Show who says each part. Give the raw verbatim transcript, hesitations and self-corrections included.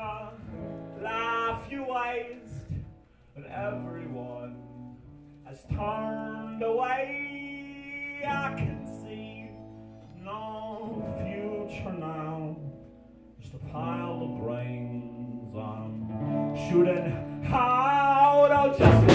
Speaker 1: life you waste, and everyone has turned away. I can see no future now, just a pile of brains I'm shooting out. Oh, just